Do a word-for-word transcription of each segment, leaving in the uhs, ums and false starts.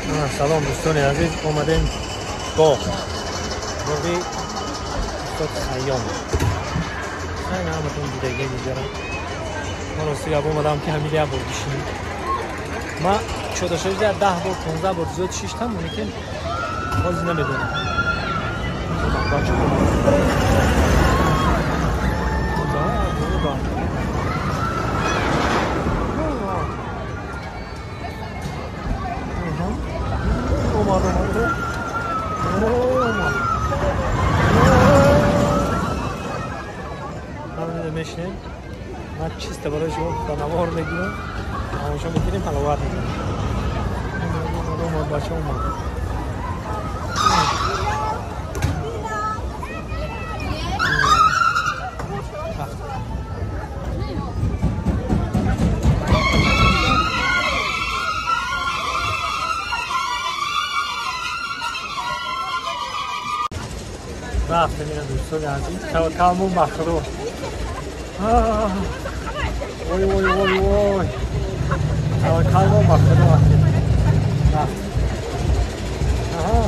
سلام دوستان عزیز، اومدیم باغ باقی استاد خیام خیلی همتون دیدگی میذارم. من راستی گب اومدم که همین یه بار بشینیم. ما چوده شده ده بار پونزده بار زود شیشتم اونی که بازی نمیدونم بچه میشنیم من چیسته برای شما بنوار بگیرم اما شما میتونیم حلوات میکنیم اومد بچه اومد رفتم این دوستان عزیز کلمون بخرو وای وای وای وای کلمون بخرو رفت آها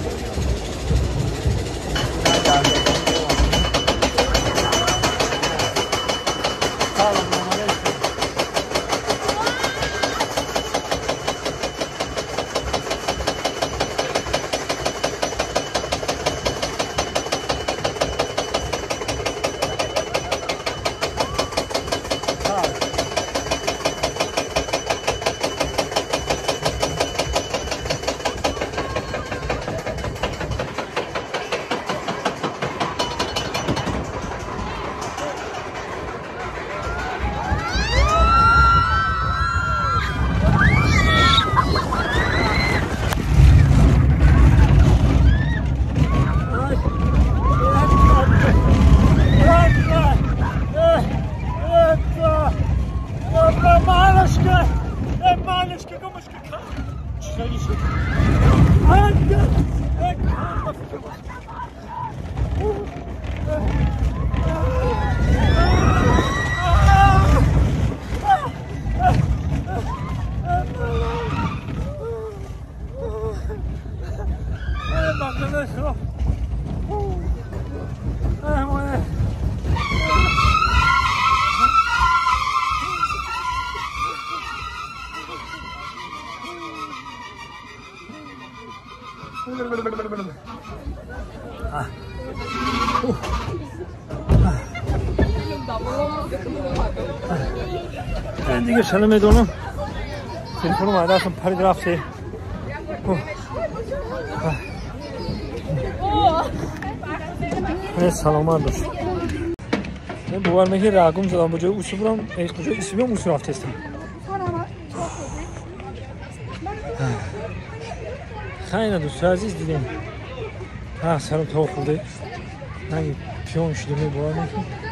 من دیگه شلم میدونم تلفن اومده اصلا پرید رفته سلامت باش. من باور میگه راگم زدم با جای اوسی برم ایش کجا ایسی بیام اوسی رفته استم خیلی دوست عزیز دیدیم ها سرم تو خورده نگی پیون شده می باور میگه